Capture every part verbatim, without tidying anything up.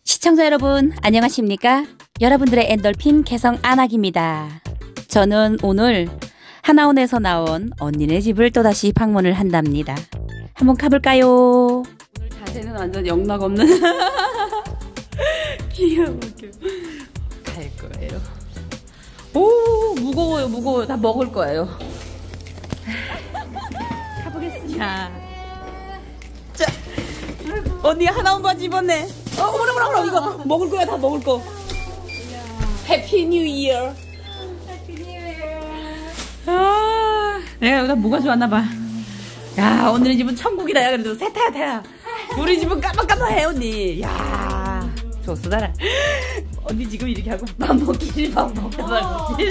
시청자 여러분 안녕하십니까? 여러분들의 엔돌핀 개성 안학입니다. 저는 오늘 하나원에서 나온 언니네 집을 또다시 방문을 한답니다. 한번 가볼까요? 오늘 자세는 완전 영락 없는 귀여워. 갈 거예요. 오 무거워요 무거워요. 다 먹을 거예요. 가보겠습니다. 자, 언니 하나원 바지 입었네. 어, 어머나, 어머나, 어머나, 이거 먹을 거야, 다 먹을 거. 해피 뉴 이어. 해피 뉴 이어. 아, 내가 여기다 뭐가 좋았나봐. 야, 언니네 집은 천국이다, 야, 그래도. 세타야, 태야. 우리 집은 깜빡깜빡해, 언니. 야, 좋수다라. 언니 지금 이렇게 하고 밥 먹기, 밥 먹기, 밥 먹기.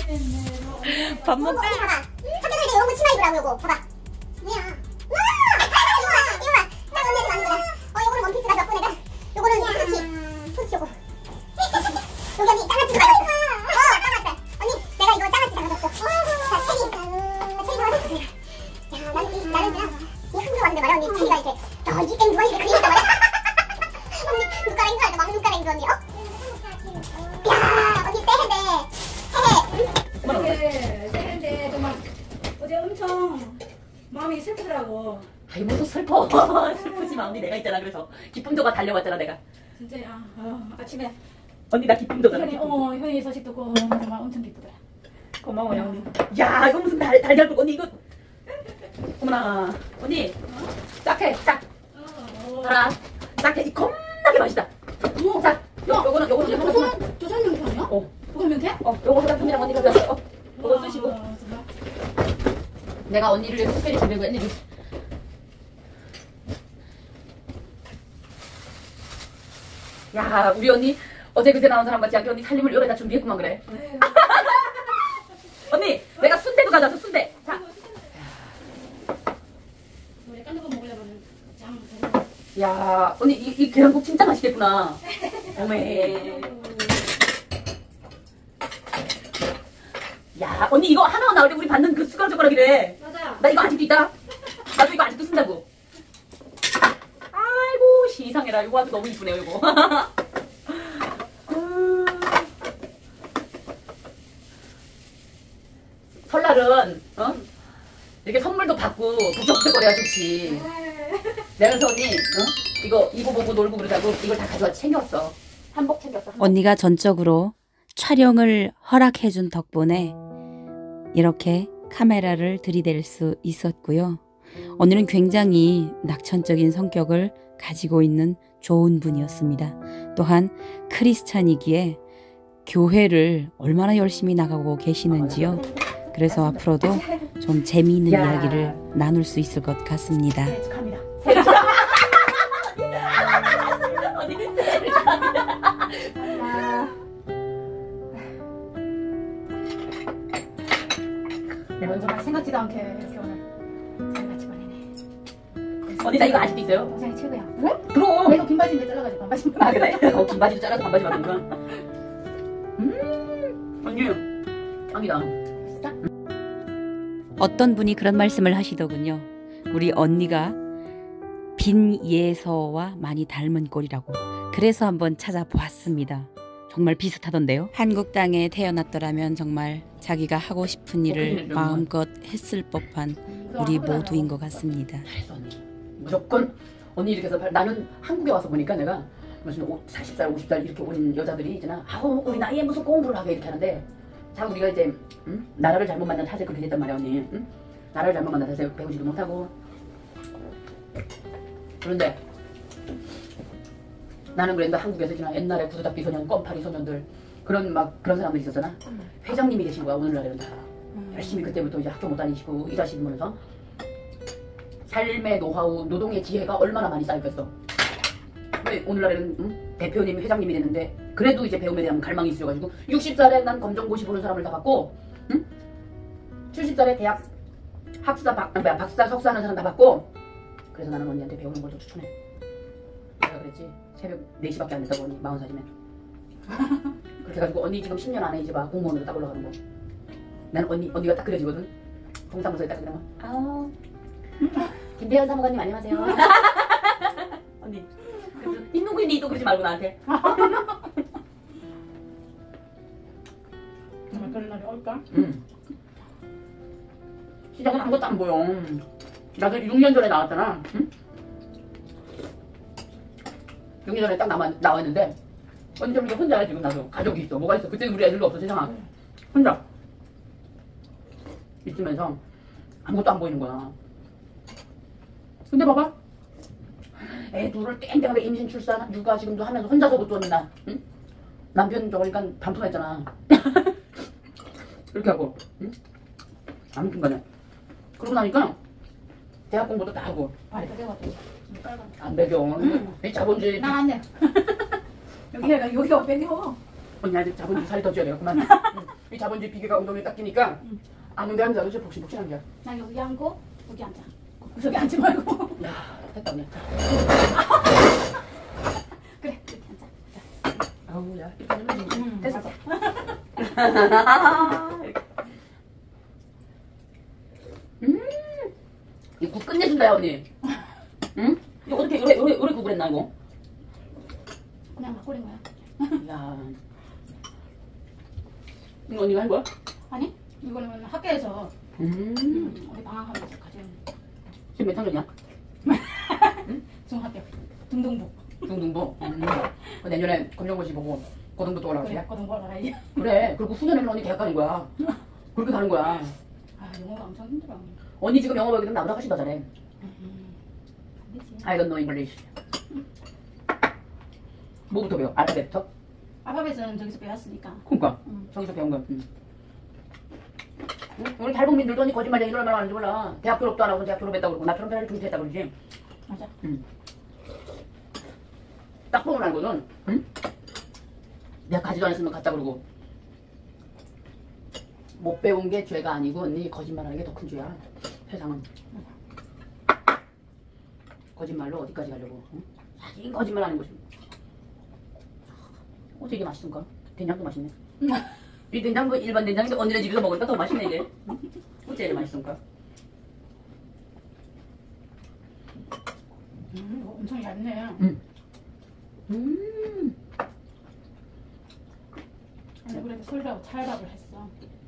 밥 먹자. 봐봐. 학교 다닐 때 이런 거 치마 입으라고, 요거. 봐봐. 뭐야. 와! 이거 봐, 이거 봐. 딱 언니한테 맞는 거다. 어, 요거는 원피스가 몇 번에다. 요거는 소치, 소치 요거. 여기 언니 짱아찌 가져왔어. 어, 짱아찌. 언니, 내가 이거 짱아찌 가져왔어. 자, 체리. 자, 체리 가져왔어. 야, 나는 이, 나는 그냥 이 한국에 왔는데 말이야, 언니. 체리가 이렇게, 야, 이 땡 누가 이렇게 그리겠단 말이야. 언니, 눈가랭이 줄 알다, 막 눈가랭이 줄 언니, 어? 야, 언니, 쎄해대. 해해. 그래, 쎄한데 정말 어제 엄청 마음이 슬프더라고. 아이, 뭐또 슬퍼. 슬프지 마, 언니 내가 있잖아. 그래서 기쁨도가 달려왔잖아, 내가. 진짜야. 어, 아침에 언니 나 기쁨도잖아. 현이, 어, 현이 소식 듣고 정말 엄청 기쁘더라. 고마워요, 언니. 야, 이거 무슨 달, 달걀국, 언니, 이거. 어머나. 언니, 짝해, 짝. 알아. 짝해. 이 겁나게 맛있다. 어머, 자, 요, 요거는, 요거는, 요거는. 조선, 조선 명태 아니야? 어. 조선 명태? 어, 요거 소장품이랑 언니 가져왔어. 어, 요거 쓰시고. 어, 정말. 내가 언니를 위해서 특별히 준비한 거야, 언니. 야, 우리 언니, 어제 그제 나온 사람 같지 않게 언니 살림을 요래다 준비했구만, 그래. 언니, 내가 순대도 가져왔어, 순대. 자. 우리 깐두고 먹으려면 장. 야, 언니, 이, 이 계란국 진짜 맛있겠구나. 어메. 야, 언니 이거 하나 나올 때 우리 받는 그 숟가락 젓가락이래. 맞아. 나 이거 아직도 있다. 나도 이거 아직도 쓴다고. 아이고, 시상해라. 이거 아주 너무 이쁘네요, 이거. 설날은, 어? 이렇게 선물도 받고 북적북적거려야 좋지. 내가 그래서 언니, 어? 이거 입어보고 놀고 그러자고 이걸 다 가져왔지. 챙겨왔어. 한복 챙겼어. 한복. 언니가 전적으로 촬영을 허락해준 덕분에 이렇게 카메라를 들이댈 수 있었고요. 언니는 굉장히 낙천적인 성격을 가지고 있는 좋은 분이었습니다. 또한 크리스찬이기에 교회를 얼마나 열심히 나가고 계시는지요. 그래서 앞으로도 좀 재미있는 야. 이야기를 나눌 수 있을 것 같습니다. 새해 축하합니다. 새해 축하합니다. 언니 새해 축하합니다. 네, 정말 생각지도 않게 이렇게 오늘 잘 같이 보내네. 언니 나 이거 아직도 있어요? 영상이 최고야. 그래? 그럼. 내가 긴 바지인데 잘라가지고 반바지. 아 그래? 어, 긴 바지도 잘라서 반바지 맞는구나. 음, 언니 짱이다. 어떤 분이 그런 말씀을 하시더군요. 우리 언니가 빈예서와 많이 닮은 꼴이라고. 그래서 한번 찾아보았습니다. 정말 비슷하던데요. 한국 땅에 태어났더라면 정말 자기가 하고 싶은 일을 마음껏 했을 법한 우리 모두인 것 같습니다. 잘했어 언니. 무조건 언니 이렇게 해서 나는 한국에 와서 보니까 내가 무슨 사십 살 오십 살 이렇게 온 여자들이 있잖아. 아우 우리 나이에 무슨 공부를 하게 이렇게 하는데 자 우리가 이제 응? 나라를 잘못 만난 탓에 그렇게 됐단 말이야 언니. 응? 나라를 잘못 만난 탓에 배우지도 못하고. 그런데 나는 그랬는데 한국에서 지난 옛날에 구두닦이 소년, 껌파리 소년들 그런 막 그런 사람들 있었잖아. 회장님이 되신 거야 오늘날에는 다. 열심히 그때부터 이제 학교 못 다니시고 일하시는 거면서 삶의 노하우, 노동의 지혜가 얼마나 많이 쌓였겠어. 왜 오늘날에는 응? 대표님이 회장님이 됐는데 그래도 이제 배움에 대한 갈망이 있어가지고 육십 살에 난 검정고시 보는 사람을 다 받고 응? 칠십 살에 대학 학사 박, 아니, 박사 석사 하는 사람 다 받고 그래서 나는 언니한테 배우는 걸 더 추천해. 내가 그랬지 새벽 네 시밖에 안 됐다고 언니 마흔 살이면 그렇게 해가지고 언니 지금 십 년 안에 이제 막 공무원으로 딱 올라가는 거. 나는 언니, 언니가 딱 그려지거든. 동사무소에 딱 그러면 아우 김대현 사무관님 안녕하세요. 언니 인물 누구니 또 그러지 말고 나한테. 정말 그런 날이 올까? 응. 시작은 아무것도 안 보여. 나도 육 년 전에 나왔잖아. 응? 육 년 전에 딱 나와, 나왔는데 언제 우리가 혼자야 지금. 나도 가족이 있어. 뭐가 있어. 그때는 우리 애들도 없어. 세상아. 혼자 있으면서 아무것도 안 보이는 거야. 근데 봐봐, 애 둘을 땡땡하게 임신 출산 육아 지금도 하면서 혼자서 못 두었는 나. 응? 남편 저거니까 반품했잖아. 이렇게 하고. 응? 아무튼 간에 그러고 나니까 대학 공부도 다 하고. 발이 그래가지고 빨간. 안 배겨. 이 자본주의. 난안 돼. 여기가 여기가 빼겨. 언니 아직 자본주의 살이 더 쪄야 되겠구만. 응. 이 자본주의 비계가 엉덩이에 딱 끼니까 아무 데 앉아도 진짜 복신복신한 거야. 나 여기 앉고 여기 앉아. 저기 앉지 말고. 야, 됐다 언니. 그래 여기 앉아. 아우 야, 이렇게 하면 응, 됐어. 음, 이국 끝내준다 야 언니. 응? 이거 어떻게 오래 오래 오래 국을 했나 이거? 그냥 막 끓인 거야. 야, 이거 언니가 한 거야? 아니 이거는 학교에서 음, 음, 우리 방학하면서 가져온 지금 몇 학년이야? 중학교 등등부. 중등부. 음. 그 내년에 검정고시 보고 고등부 또 올라가지. 그래 고등부 올라가야지. 그래. 그리고 후년에는 언니 대학 가는 거야. 그렇게 가는 거야. 아 영어가 엄청 힘들어. 언니 지금 영어 배우기는 나보다 훨씬 더 잘해. 음, 안 되지. I don't know English. 뭐부터 배워? 알파벳부터? 알파벳은 저기서 배웠으니까. 그러니까 음. 저기서 배운 거야. 응. 응? 우리 탈북민들도 언니 거짓말쟁이들 얼마나 하는지 몰라. 대학 졸업도 안 하고 대학 졸업했다고 그러고 나처럼 배를 중퇴했다고 그러지. 맞아. 응. 딱 보면 알거든. 응? 내가 가지도 않았으면 갔다 그러고. 못 배운 게 죄가 아니고 언니 거짓말하는 게 더 큰 죄야. 세상은. 거짓말로 어디까지 가려고. 응? 자기 거짓말하는 것이. 어째 이게 맛있을까? 된장도 맛있네. 이 된장도 일반 된장인데 언니네 집에서 먹으니까 더 맛있네 이게. 어째 이게 맛있을까? 음, 이거 엄청 얇네. 음. 음. 아니 그래도 설라고 찰밥을 했어.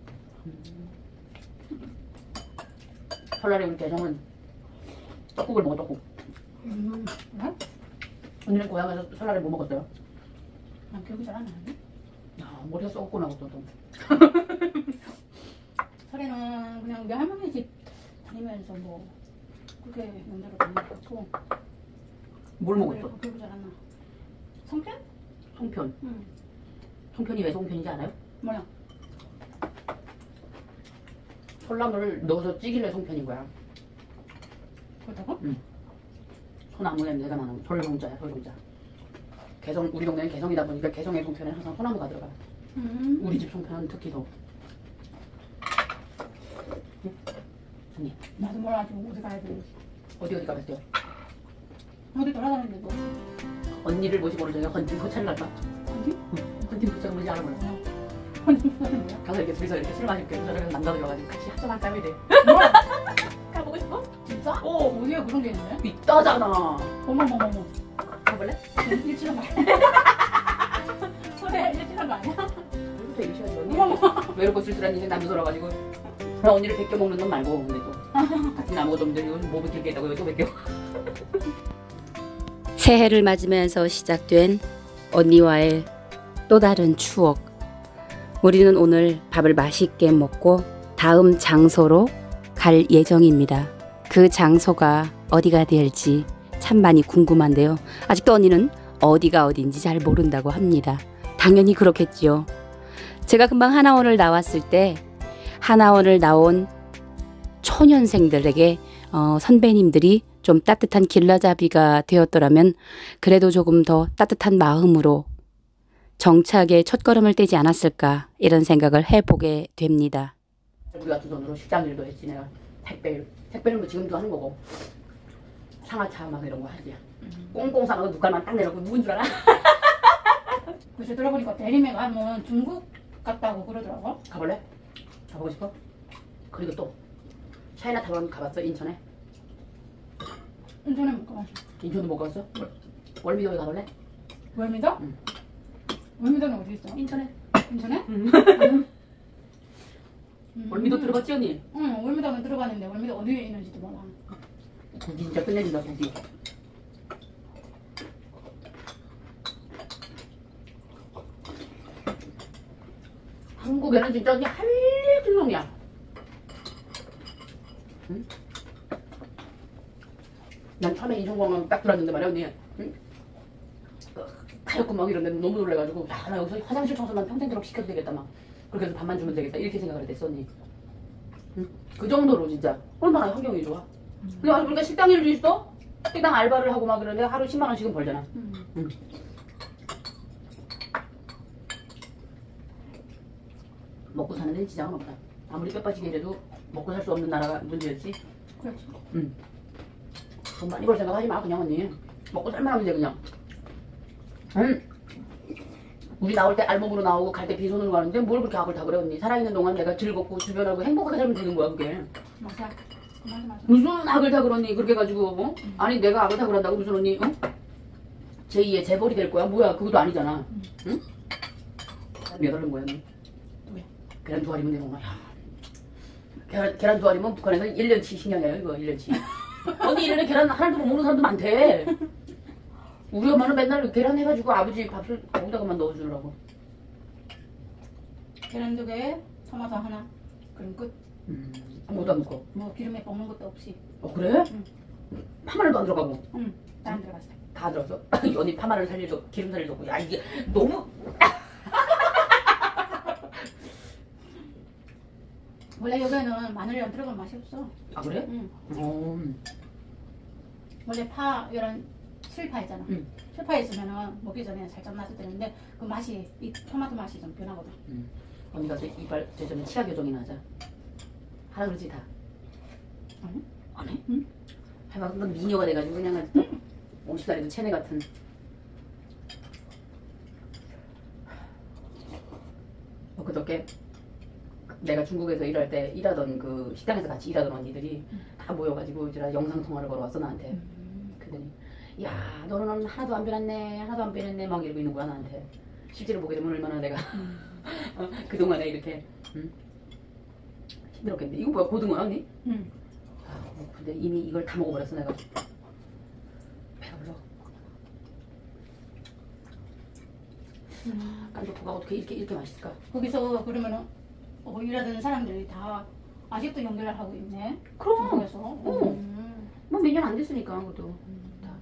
설날에 우리 대성은 떡국을 먹어 떡국. 음, 그래? 언니는 고향에서 설날에 뭐 먹었어요? 난 기억이 잘 안 나는데. 야 머리가 썩고 나고 또 또. 설에는 그냥 우리 할머니 집 다니면서 뭐 그렇게 명절을 보내고. 뭘 먹었어? 기억이 잘 안 나. 성편? 송편. 응. 송편이 왜 송편인지 알아요? 뭐야? 솔나물을 넣어서 찌길래 송편인 거야. 그렇다고? 소나무에 내가 나는 솔송자야 솔송자. 개성 우리 동네는 개성이다 보니까 개성의 송편에 항상 소나무가 들어가. 음. 우리 집 송편은 특히 더. 응? 언니 나도 몰라가지고 어디 가야 되는지. 어디 어디 가봤어요? 어디 돌아다니는데 뭐. 언니를 모시고 오늘 저희가 헌팅 포차를 갈까? 어디? 헌팅 포차가 뭔지 알아보려. 어디 무슨 거야? 가서 이렇게 둘이서 이렇게 술 마시고 저녁에 남자들 와가지고 같이 합성한 땀이 돼. 가보고 싶어? 진짜? 어. 어디에 그런 게 있네? 있다잖아. 어머머머머. 가볼래? 일치한 거 아니야? 손에 일치한 거 아니야? 오늘부터 이거 시간이 언니. 어머머. 외롭고 쓸쓸한 인생 남부서러가지고 그냥 언니를 베껴 먹는 건 말고 근데 또 같은 아무것도 없는데 이거 뭐 베낄 게 있다고 왜 또 베껴. 새해를 맞으면서 시작된 언니와의 또 다른 추억. 우리는 오늘 밥을 맛있게 먹고 다음 장소로 갈 예정입니다. 그 장소가 어디가 될지 참 많이 궁금한데요. 아직도 언니는 어디가 어딘지 잘 모른다고 합니다. 당연히 그렇겠지요. 제가 금방 하나원을 나왔을 때 하나원을 나온 초년생들에게 어, 선배님들이 좀 따뜻한 길라잡이가 되었더라면 그래도 조금 더 따뜻한 마음으로 정착의 첫걸음을 떼지 않았을까 이런 생각을 해보게 됩니다. 우리 같은 돈으로 식당 일도 했지 내가. 택배일 택배는 뭐 지금도 하는 거고 상하차 막 이런 거 하지. 꽁꽁 싸가고 눈깔만 딱 내놓고 누군 줄 알아? 글쎄 들어보니까 대림에 가면 중국 갔다고 그러더라고. 가볼래? 가보고 싶어? 그리고 또 차이나타운 가봤어? 인천에? 인천에 못 가봤어. 인천도 못 가봤어? 월미도에 가볼래? 월미도? 응. 월미도는 어디 있어? 인천에. 인천에? 응. 음. 월미도 들어갔지 언니? 응, 월미도는 들어가는데 월미도 어디에 있는지도 몰라. 고기 진짜 끝내준다 고기. 한국에는 진짜 언니 할일 놈이야. 응? 난 처음에 인천공항 딱 들어왔는데 말이야 언니. 응? 가렵고 막 이런데 너무 놀래가지고 야 나 여기서 화장실 청소만 평생도록 시켜도 되겠다 막 그렇게 해서 밥만 주면 되겠다 이렇게 생각을 했어 언니. 응? 그 정도로 진짜 얼마나 환경이 좋아. 근데 와서 보니까 식당 일도 있어? 식당 알바를 하고 막 그러는데 하루 십만 원씩은 벌잖아. 음. 응. 먹고 사는 데는 지장은 없다. 아무리 뼈 빠지게 이래도 먹고 살 수 없는 나라가 문제였지. 그렇지. 응. 돈 많이 벌 생각 하지 마 그냥 언니. 먹고 살만 하면 돼 그냥. 응. 우리 나올 때 알몸으로 나오고 갈 때 빈손으로 가는데 뭘 그렇게 악을 다 그래 언니. 살아있는 동안 내가 즐겁고 주변하고 행복하게 살면 되는 거야 그게. 맞아. 맞아 맞아. 무슨 악을 다 그러니 그렇게 가지고 어? 아니 내가 악을 다 그런다고 무슨 언니 어? 제이의 재벌이 될 거야? 뭐야 그것도 아니잖아. 응? 몇 알은 뭐야 너? 왜? 계란 두 알이면 되는 거야. 계란, 계란 두 알이면 북한에서 일 년치 신경이에요 이거 일 년치. 언니 일 년에 계란 하나도 못 먹는 사람도 많대. 우리 엄마는 맨날 계란 해가지고 아버지 밥을 거기다가만 넣어주느라고. 계란 두 개, 토마토 하나. 그럼 끝. 음, 아무것도 안 넣고. 뭐 기름에 볶는 것도 없이. 어 그래? 응. 파마늘도 안 들어가고. 응. 다 안 들어갔어. 다 들어갔어? 언니 파마늘 살리도 기름 살리도 없고. 야 이게 너무. 원래 여기는 마늘이 안 들어가면 맛이 없어. 아 그래? 응. 어. 원래 파 이런 실파 있잖아. 응. 실파 있으면은 먹기 전에 살짝 맛이 되는데 그 맛이 이 토마토 맛이 좀 변하거든. 음. 언니가 저 이빨 저 전에 치아 교정이나 하자. 하라 그러지 다. 아니? 안 해? 응. 해봐. 넌 미녀가 돼가지고 그냥 아직도 오십 살에도 체내 같은. 어, 그저께 내가 중국에서 일할 때 일하던 그 식당에서 같이 일하던 언니들이 다 모여가지고 이제 영상 통화를 걸어왔어 나한테. 음. 그러더니 야 너는 하나도 안 변했네 하나도 안 변했네 막 이러고 있는 거야 나한테. 실제로 보게 되면 얼마나 내가 음. 어, 그동안에 이렇게 응? 힘들었겠는데. 이거 뭐야 고등어야 언니? 응. 아, 근데 이미 이걸 다 먹어버렸어 내가. 배가 불러. 음. 깐족토가 어떻게 이렇게 이렇게 맛있을까? 거기서 그러면은 어, 일하던 사람들이 다 아직도 연결을 하고 있네. 그럼. 중국에서. 어. 음. 뭐 몇 년 안 됐으니까 그것도. 다.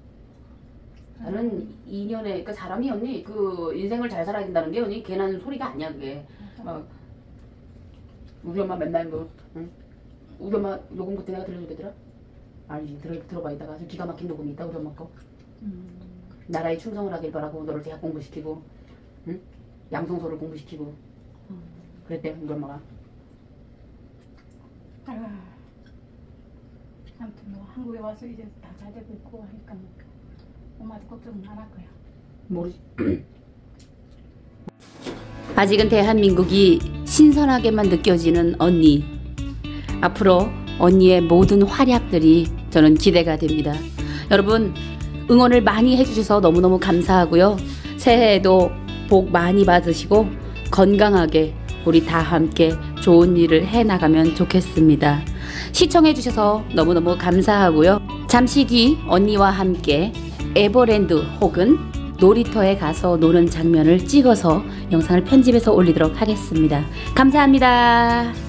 나는 이 년에 그러니까 사람이 언니 그 인생을 잘 살아야 된다는 게 언니 괜한 소리가 아니야 그게. 막 우리 엄마 맨날 뭐 응? 우리 엄마 녹음 그때 내가 들려줘야 되더라? 아니 들어, 들어봐 이따가 아주 기가 막힌 녹음이 있다 우리 엄마 거. 음. 나라에 충성을 하길 바라고 너를 대학 공부시키고 응? 양성소를 공부시키고 음. 그랬대 우리 엄마가. 아유. 아무튼 뭐 한국에 와서 이제 다 잘 되고 있고 하니까 뭐 엄마도 걱정은 안 할 거야. 모르지. 아직은 대한민국이 신선하게만 느껴지는 언니. 앞으로 언니의 모든 활약들이 저는 기대가 됩니다. 여러분 응원을 많이 해주셔서 너무너무 감사하고요. 새해에도 복 많이 받으시고 건강하게 우리 다 함께 좋은 일을 해나가면 좋겠습니다. 시청해주셔서 너무너무 감사하고요. 잠시 뒤 언니와 함께 에버랜드 혹은 놀이터에 가서 노는 장면을 찍어서 영상을 편집해서 올리도록 하겠습니다. 감사합니다.